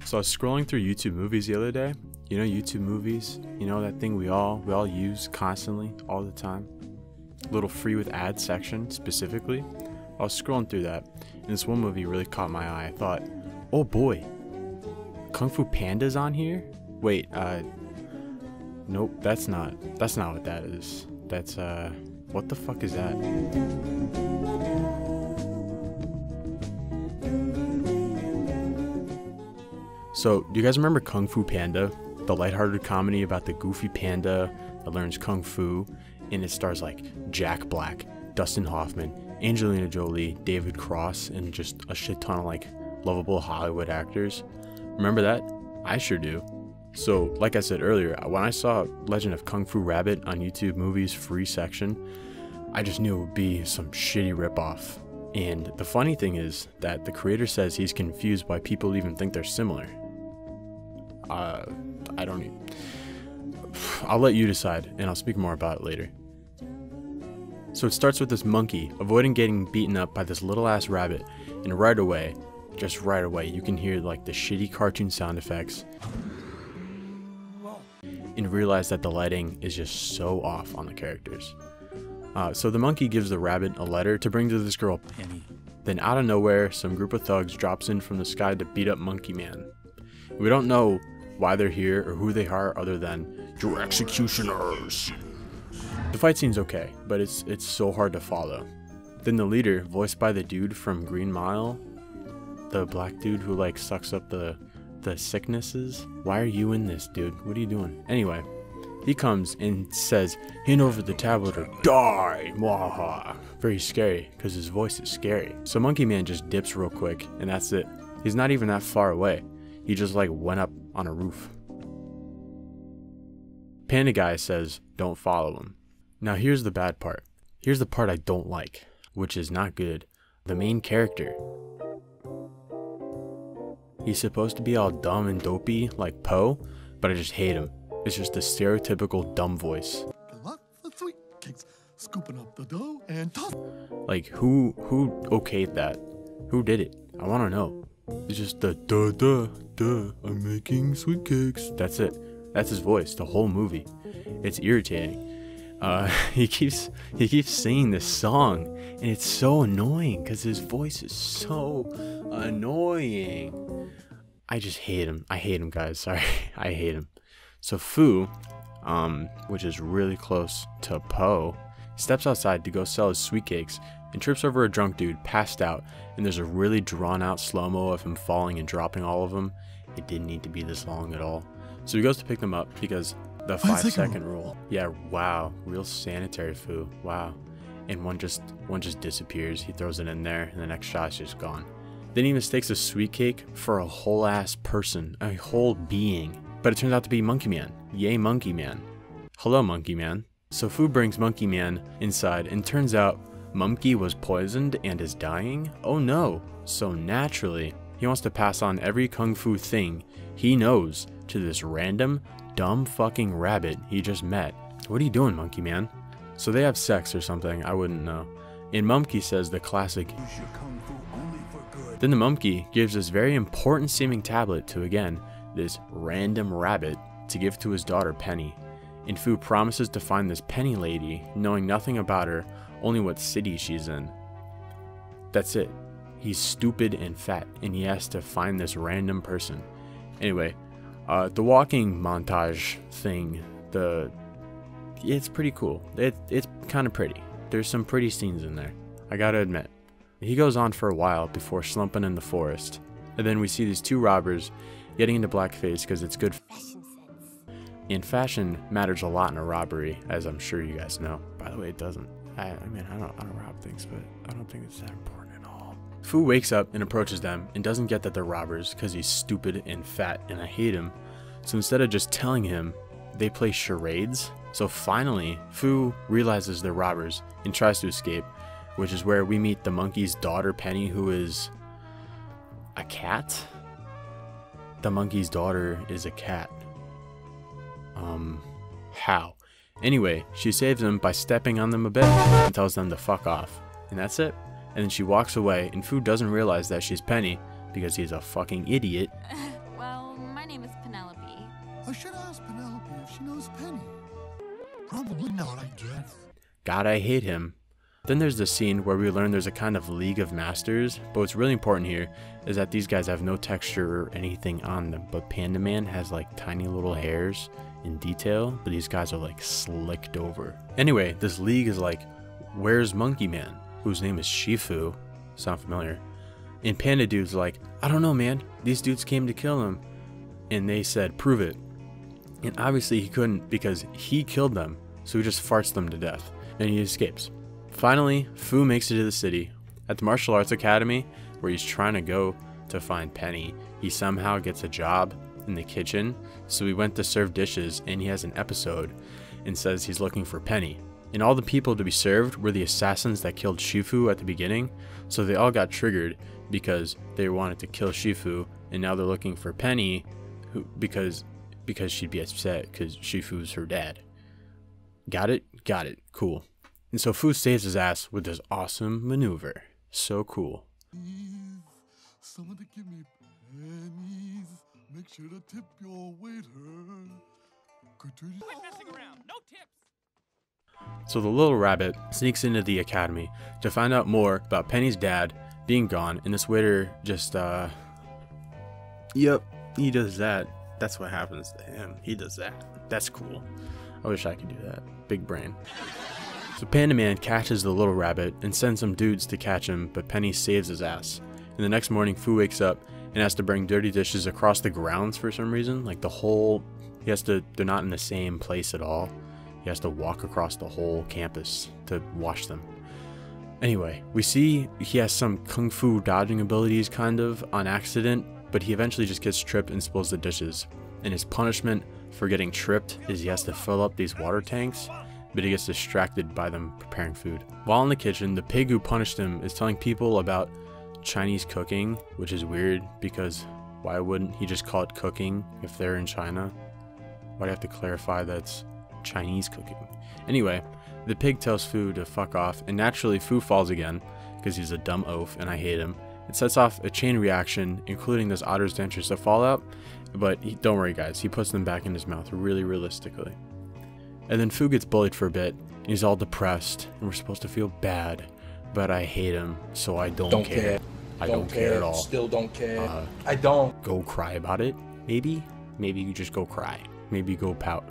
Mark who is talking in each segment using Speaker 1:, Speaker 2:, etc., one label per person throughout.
Speaker 1: So I was scrolling through YouTube movies the other day. You know YouTube movies? You know that thing we all use constantly, all the time? Little free with ads section specifically. I was scrolling through that, and this one movie really caught my eye. I thought, oh boy, Kung Fu Panda's on here? Wait, nope, that's not what that is. That's, what the fuck is that? So, do you guys remember Kung Fu Panda? The lighthearted comedy about the goofy panda that learns Kung Fu, and it stars like Jack Black, Dustin Hoffman, Angelina Jolie, David Cross, and just a shit ton of like lovable Hollywood actors. Remember that? I sure do. So, like I said earlier, when I saw Legend of Kung Fu Rabbit on YouTube Movies free section, I just knew it would be some shitty ripoff. And the funny thing is that the creator says he's confused why people even think they're similar. I'll let you decide, and I'll speak more about it later. So it starts with this monkey avoiding getting beaten up by this little ass rabbit, and right away, just right away, you can hear like the shitty cartoon sound effects and realize that the lighting is just so off on the characters. So the monkey gives the rabbit a letter to bring to this girl, Penny. Then out of nowhere, some group of thugs drops in from the sky to beat up Monkey Man. We don't know why they're here or who they are other than your executioners. The fight scene's okay, but it's so hard to follow. Then the leader, voiced by the dude from Green Mile, the black dude who like sucks up the sicknesses. Why are you in this, dude? What are you doing? Anyway, he comes and says, hand over the tablet or die. Mwaha. Very scary because his voice is scary. So Monkey Man just dips real quick and that's it. He's not even that far away. He just like went up on a roof. Panda Guy says, don't follow him. Now here's the bad part. Here's the part I don't like, which is not good. The main character. He's supposed to be all dumb and dopey like Poe, but I just hate him. It's just a stereotypical dumb voice.
Speaker 2: Scooping up the dough and toss.
Speaker 1: Like who okayed that? Who did it? I want to know. It's just the duh, I'm making sweet cakes. That's it. That's his voice the whole movie. It's irritating. He keeps singing this song and it's so annoying because his voice is so annoying. I just hate him. I hate him, guys. Sorry. I hate him. So Fu, which is really close to Poe, steps outside to go sell his sweet cakes and trips over a drunk dude passed out, and there's a really drawn out slow-mo of him falling and dropping all of them. It didn't need to be this long at all. So he goes to pick them up because the 5-second rule. Yeah, wow, real sanitary Fu. Wow. And one just disappears. He throws it in there and the next shot's just gone. Then he mistakes a sweet cake for a whole ass person, a whole being. But it turns out to be Monkey Man. Yay, Monkey Man. Hello, Monkey Man. So Fu brings Monkey Man inside and turns out Monkey was poisoned and is dying? Oh no. So naturally, he wants to pass on every kung fu thing he knows to this random, dumb fucking rabbit he just met. What are you doing, Monkey Man? So they have sex or something, I wouldn't know. And Monkey says the classic, then the monkey gives this very important seeming tablet to, again, this random rabbit to give to his daughter Penny. And Fu promises to find this Penny lady, knowing nothing about her, only what city she's in. That's it. He's stupid and fat, and he has to find this random person. Anyway, the walking montage thing, it's pretty cool. It's kind of pretty. There's some pretty scenes in there, I gotta admit. He goes on for a while before slumping in the forest, and then we see these two robbers getting into blackface because it's good fashion sense. And fashion matters a lot in a robbery, as I'm sure you guys know. By the way, it doesn't. I mean, I don't rob things, but I don't think it's that important at all. Fu wakes up and approaches them and doesn't get that they're robbers because he's stupid and fat and I hate him. So instead of just telling him, they play charades. So finally, Fu realizes they're robbers and tries to escape, which is where we meet the monkey's daughter Penny, who is a cat? The monkey's daughter is a cat. How? Anyway, she saves them by stepping on them a bit and tells them to fuck off. And that's it. And then she walks away and Fu doesn't realize that she's Penny because he's a fucking idiot.
Speaker 3: Well,
Speaker 2: I should ask Penelope if she knows Penny. Probably not, I guess.
Speaker 1: God, I hate him. Then there's the scene where we learn there's a kind of League of Masters, but what's really important here is that these guys have no texture or anything on them, but Panda Man has like tiny little hairs in detail, but these guys are like slicked over. Anyway, this league is like, where's Monkey Man, whose name is Shifu? Sound familiar? And Panda Dude's like, I don't know, man, these dudes came to kill him. And they said, prove it. And obviously he couldn't because he killed them, so he just farts them to death, and he escapes. Finally, Fu makes it to the city. At the martial arts academy, where he's trying to go to find Penny, he somehow gets a job in the kitchen, so he went to serve dishes, and he has an episode and says he's looking for Penny. And all the people to be served were the assassins that killed Shifu at the beginning, so they all got triggered because they wanted to kill Shifu, and now they're looking for Penny because she'd be upset because Shifu's her dad. Got it? Got it. Cool. And so Fu saves his ass with this awesome maneuver. So cool.
Speaker 2: Please, someone to give me pennies. Make sure to tip your waiter. Quit messing around. No tips.
Speaker 1: So the little rabbit sneaks into the academy to find out more about Penny's dad being gone, and this waiter just, yep, he does that. That's what happens to him. He does that. That's cool. I wish I could do that. Big brain. So Panda Man catches the little rabbit and sends some dudes to catch him, but Penny saves his ass. And the next morning, Fu wakes up and has to bring dirty dishes across the grounds for some reason. Like they're not in the same place at all. He has to walk across the whole campus to wash them. Anyway, we see he has some kung fu dodging abilities kind of on accident, but he eventually just gets tripped and spills the dishes. And his punishment for getting tripped is he has to fill up these water tanks, but he gets distracted by them preparing food. While in the kitchen, the pig who punished him is telling people about Chinese cooking, which is weird because why wouldn't he just call it cooking if they're in China? Why'd I have to clarify that's Chinese cooking? Anyway, the pig tells Fu to fuck off, and naturally Fu falls again because he's a dumb oaf and I hate him. It sets off a chain reaction, including those otter's dentures that fall out, but don't worry guys, he puts them back in his mouth really realistically. And then Fu gets bullied for a bit, and he's all depressed, and we're supposed to feel bad, but I hate him, so I don't care. I don't care at all.
Speaker 3: Still don't care. I don't.
Speaker 1: Go cry about it, maybe? Maybe you just go cry. Maybe go pout.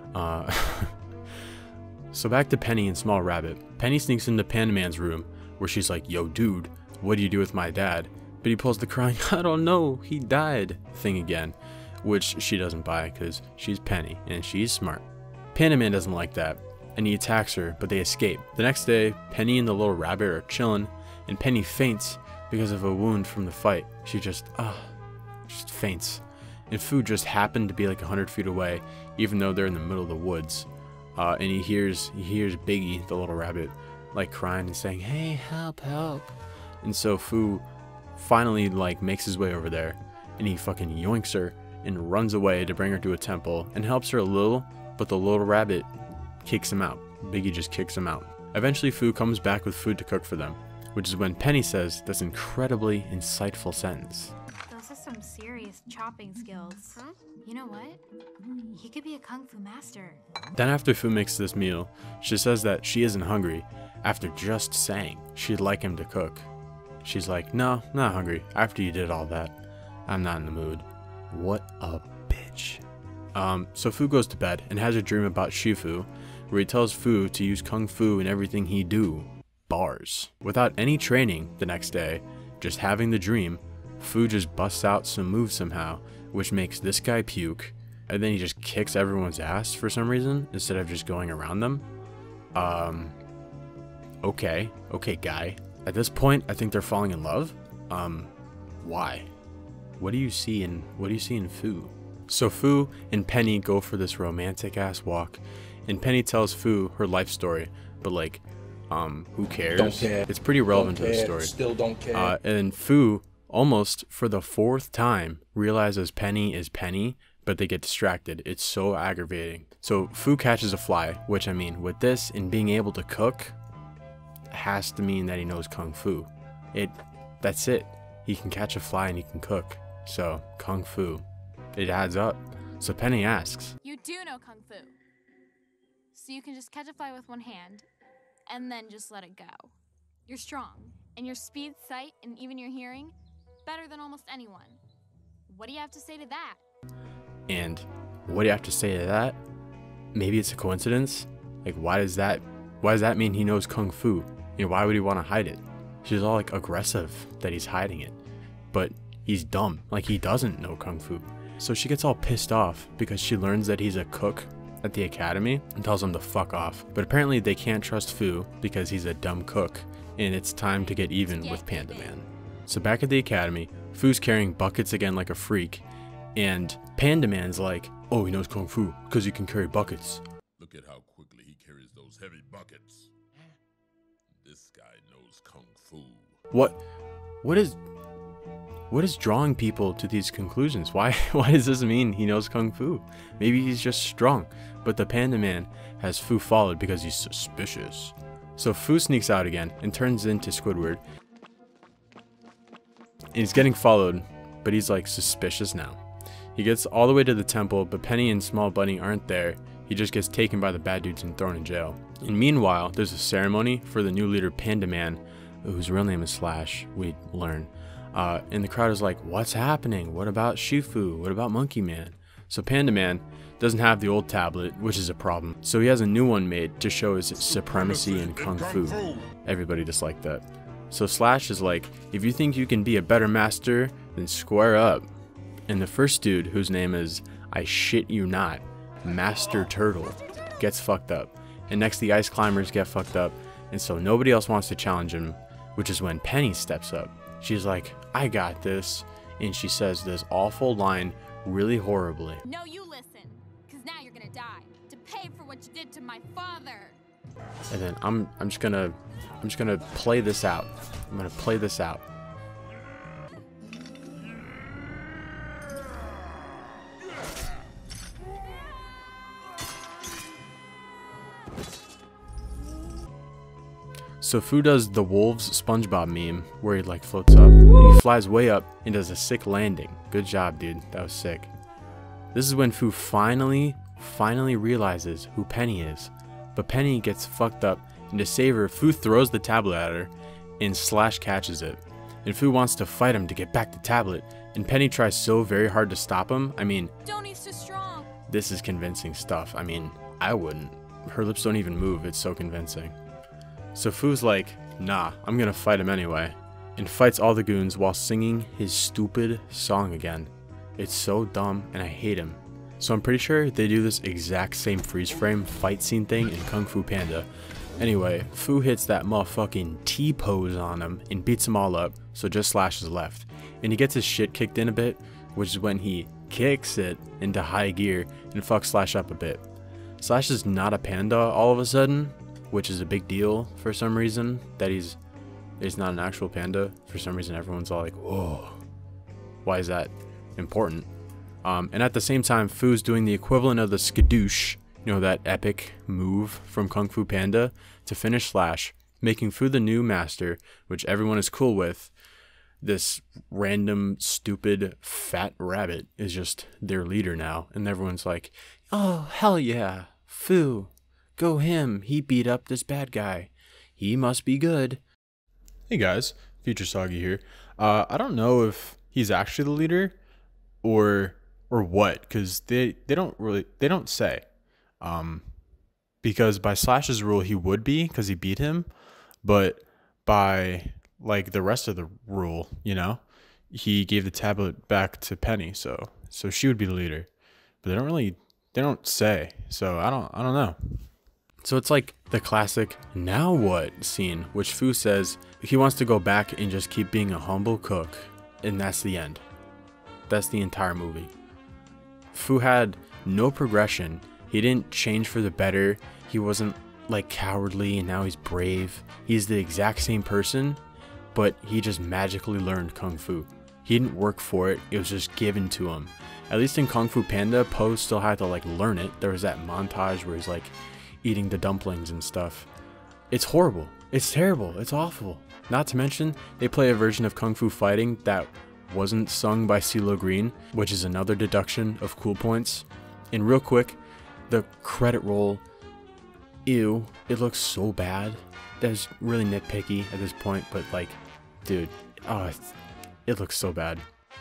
Speaker 1: So back to Penny and Small Rabbit. Penny sneaks into Panda Man's room, where she's like, yo dude, what do you do with my dad? But he pulls the crying, I don't know, he died thing again, which she doesn't buy because she's Penny and she's smart. Panda Man doesn't like that, and he attacks her, but they escape. The next day, Penny and the little rabbit are chilling, and Penny faints because of a wound from the fight. She just faints. And Fu just happened to be like 100 feet away, even though they're in the middle of the woods. And he hears Biggie, the little rabbit, like crying and saying, hey, help, help. And so Fu finally like makes his way over there, and he fucking yoinks her and runs away to bring her to a temple and helps her a little, but the little rabbit kicks him out. Biggie just kicks him out. Eventually Fu comes back with food to cook for them, which is when Penny says this incredibly insightful sentence.
Speaker 4: Those are some serious chopping skills. Huh? You know what? He could be a kung fu master.
Speaker 1: Then after Fu makes this meal, she says that she isn't hungry after just saying she'd like him to cook. She's like, no, not hungry. After you did all that, I'm not in the mood. What a bitch. So Fu goes to bed and has a dream about Shifu, where he tells Fu to use kung fu in everything he do. Bars. Without any training the next day, just having the dream, Fu just busts out some moves somehow, which makes this guy puke, and then he just kicks everyone's ass for some reason, instead of just going around them. Okay guy. At this point, I think they're falling in love. Why? What do you see in Fu? So Fu and Penny go for this romantic ass walk, and Penny tells Fu her life story, but like, who cares?
Speaker 3: Don't care.
Speaker 1: It's pretty relevant to the story.
Speaker 3: Still don't care.
Speaker 1: And Fu, almost for the 4th time, realizes Penny is Penny, but they get distracted. It's so aggravating. So Fu catches a fly, which I mean, with this and being able to cook, has to mean that he knows kung fu. That's it. He can catch a fly and he can cook. So kung fu, it adds up. So Penny asks,
Speaker 4: You do know Kung Fu. So you can just catch a fly with one hand, and then just let it go. You're strong, and your speed, sight, and even your hearing, better than almost anyone. What do you have to say to that?
Speaker 1: and what do you have to say to that? Maybe it's a coincidence? Like, why does that mean he knows Kung Fu? You know, why would he want to hide it? She's all like aggressive that he's hiding it. But he's dumb, like he doesn't know Kung Fu. So she gets all pissed off because she learns that he's a cook at the academy and tells him to fuck off. But apparently they can't trust Fu because he's a dumb cook, and it's time to get even with Panda Man. So back at the academy, Fu's carrying buckets again like a freak, and Panda Man's like, oh, he knows Kung Fu because he can carry buckets.
Speaker 2: Look at how quickly he carries those heavy buckets. This guy knows Kung Fu.
Speaker 1: What is drawing people to these conclusions? Why does this mean he knows Kung Fu? Maybe he's just strong, but the Panda Man has Fu followed because he's suspicious. So Fu sneaks out again and turns into Squidward. And he's getting followed, but he's like suspicious now. He gets all the way to the temple, but Penny and Small Bunny aren't there. He just gets taken by the bad dudes and thrown in jail. And meanwhile, there's a ceremony for the new leader, Panda Man, whose real name is Slash, we learn. And the crowd is like, what's happening? What about Shifu? What about Monkey Man? So Panda Man doesn't have the old tablet, which is a problem. So he has a new one made to show his supremacy in Kung Fu. Everybody disliked that. So Slash is like, if you think you can be a better master, then square up. And the first dude, whose name is, I shit you not, Master Turtle, gets fucked up. And next the ice climbers get fucked up. And so nobody else wants to challenge him, which is when Penny steps up. She's like, I got this. And she says this awful line really horribly.
Speaker 4: No, you listen, because now you're gonna die to pay for what you did to my father.
Speaker 1: And then I'm just gonna play this out. I'm gonna play this out. So Fu does the wolves SpongeBob meme where he like floats up and he flies way up and does a sick landing. Good job, dude. That was sick. This is when Fu finally realizes who Penny is. But Penny gets fucked up, and to save her, Fu throws the tablet at her and Slash catches it. And Fu wants to fight him to get back the tablet, and Penny tries so very hard to stop him. I mean,
Speaker 4: Don't, he's too strong.
Speaker 1: This is convincing stuff. I mean, I wouldn't. Her lips don't even move. It's so convincing. So Fu's like, nah, I'm gonna fight him anyway, and fights all the goons while singing his stupid song again. It's so dumb, and I hate him. So I'm pretty sure they do this exact same freeze frame fight scene thing in Kung Fu Panda. Anyway, Fu hits that motherfucking T-pose on him and beats them all up, so just Slash is left. And he gets his shit kicked in a bit, which is when he kicks it into high gear and fucks Slash up a bit. Slash is not a panda all of a sudden, which is a big deal for some reason, that he's not an actual panda. For some reason everyone's all like, whoa, why is that important? And at the same time, Fu's doing the equivalent of the skadoosh, you know, that epic move from Kung Fu Panda, to finish Slash, making Fu the new master, which everyone is cool with. This random, stupid, fat rabbit is just their leader now, and everyone's like, oh, hell yeah, Fu. Go him, he beat up this bad guy. He must be good. Hey guys, Future Soggy here. I don't know if he's actually the leader or what, because they don't say. Because by Slash's rule he would be, because he beat him, but by like the rest of the rule, you know, he gave the tablet back to Penny, so she would be the leader. But they don't say, so I don't know. So it's like the classic now what scene, which Fu says he wants to go back and just keep being a humble cook, and that's the end. That's the entire movie. Fu had no progression. He didn't change for the better. He wasn't like cowardly and now he's brave. He's the exact same person, but he just magically learned Kung Fu. He didn't work for it. It was just given to him. At least in Kung Fu Panda, Po still had to like learn it. There was that montage where he's like eating the dumplings and stuff. It's horrible. It's terrible. It's awful. Not to mention, they play a version of Kung Fu fighting that wasn't sung by CeeLo Green, which is another deduction of cool points. And real quick, the credit roll, ew, it looks so bad. That's really nitpicky at this point, but like, dude, oh, it looks so bad.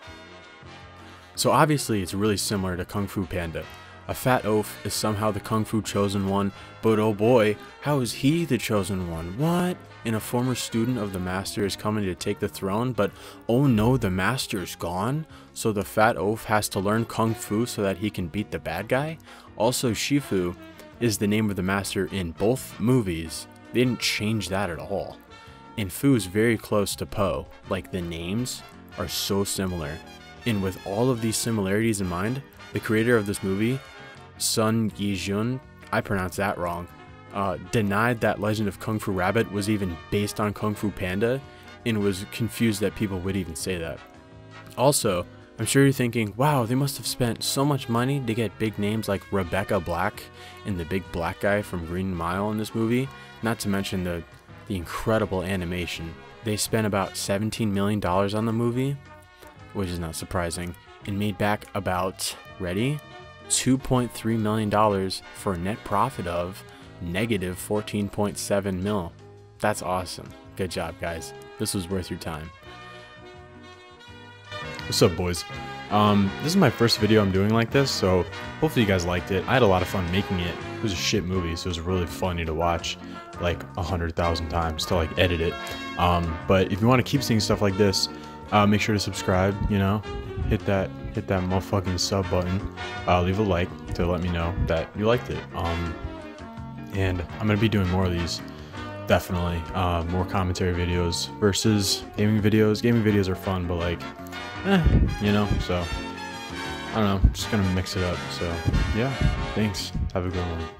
Speaker 1: So obviously it's really similar to Kung Fu Panda. A fat oaf is somehow the Kung Fu chosen one, but oh boy, how is he the chosen one? What? And a former student of the master is coming to take the throne, but oh no, the master's gone? So the fat oaf has to learn Kung Fu so that he can beat the bad guy? Also, Shifu is the name of the master in both movies. They didn't change that at all. And Fu is very close to Po, like the names are so similar. And with all of these similarities in mind, the creator of this movie, Sun Yijun, I pronounced that wrong, denied that Legend of Kung Fu Rabbit was even based on Kung Fu Panda, and was confused that people would even say that. Also, I'm sure you're thinking, wow, they must have spent so much money to get big names like Rebecca Black and the big black guy from Green Mile in this movie, not to mention the incredible animation. They spent about $17 million on the movie, which is not surprising, and made back about, ready? $2.3 million for a net profit of negative 14.7 mil. That's awesome. Good job, guys. This was worth your time. What's up, boys? This is my first video I'm doing like this, so hopefully you guys liked it. I had a lot of fun making it. It was a shit movie, so it was really funny to watch like 100,000 times to like edit it. But if you want to keep seeing stuff like this, make sure to subscribe, you know, hit that motherfucking sub button, leave a like to let me know that you liked it. And I'm gonna be doing more of these, definitely, more commentary videos versus gaming videos. Gaming videos are fun, but like, you know, so I don't know, I'm just gonna mix it up. So yeah, thanks, have a good one.